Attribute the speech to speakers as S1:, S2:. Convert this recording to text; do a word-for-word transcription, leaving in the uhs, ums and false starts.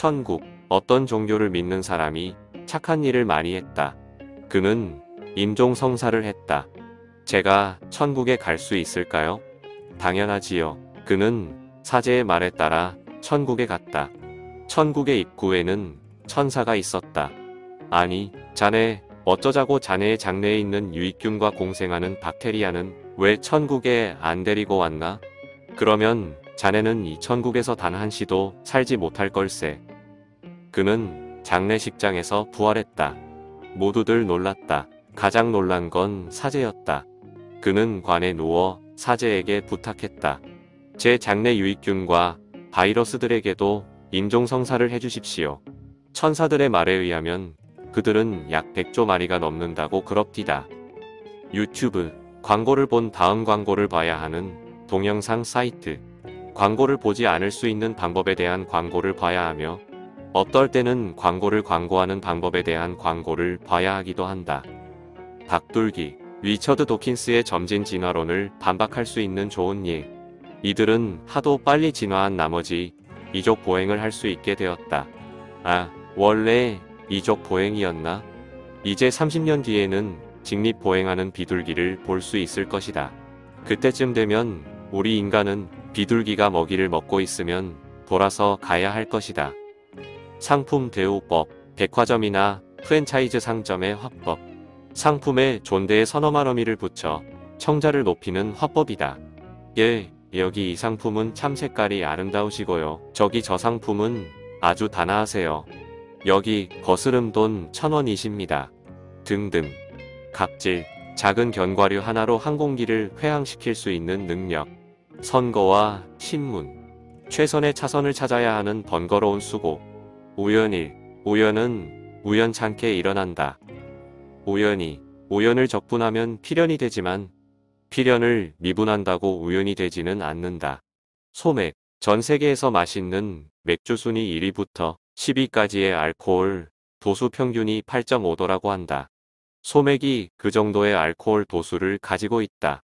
S1: 천국. 어떤 종교를 믿는 사람이 착한 일을 많이 했다. 그는 임종성사를 했다. 제가 천국에 갈 수 있을까요? 당연하지요. 그는 사제의 말에 따라 천국에 갔다. 천국의 입구에는 천사가 있었다. 아니, 자네, 어쩌자고 자네의 장내에 있는 유익균과 공생하는 박테리아는 왜 천국에 안 데리고 왔나? 그러면 자네는 이 천국에서 단 한시도 살지 못할 걸세. 그는 장례식장에서 부활했다. 모두들 놀랐다. 가장 놀란 건 사제였다. 그는 관에 누워 사제에게 부탁했다. 제 장내 유익균과 바이러스들에게도 임종성사를 해주십시오. 천사들의 말에 의하면 그들은 약 백조 마리가 넘는다고 그럽디다. 유튜브. 광고를 본 다음 광고를 봐야 하는 동영상 사이트. 광고를 보지 않을 수 있는 방법에 대한 광고를 봐야 하며, 어떨 때는 광고를 광고하는 방법에 대한 광고를 봐야 하기도 한다. 닭둘기. 리처드 도킨스의 점진 진화론을 반박할 수 있는 좋은 일. 이들은 하도 빨리 진화한 나머지 이족 보행을 할 수 있게 되었다. 아, 원래 이족 보행이었나? 이제 삼십 년 뒤에는 직립 보행하는 비둘기를 볼 수 있을 것이다. 그때쯤 되면 우리 인간은 비둘기가 먹이를 먹고 있으면 돌아서 가야 할 것이다. 상품 대우법. 백화점이나 프랜차이즈 상점의 화법. 상품에 존대의 서너만 어미를 붙여 청자를 높이는 화법이다. 예, 여기 이 상품은 참 색깔이 아름다우시고요. 저기 저 상품은 아주 단아하세요. 여기 거스름 돈 천 원이십니다. 등등. 갑질. 작은 견과류 하나로 항공기를 회항시킬 수 있는 능력. 선거와 신문. 최선의 차선을 찾아야 하는 번거로운 수고. 우연일. 우연은 우연찮게 일어난다. 우연히. 우연을 적분하면 필연이 되지만 필연을 미분한다고 우연이 되지는 않는다. 소맥. 전 세계에서 맛있는 맥주 순위 일 위부터 십 위까지의 알코올 도수 평균이 팔 점 오 도라고 한다. 소맥이 그 정도의 알코올 도수를 가지고 있다.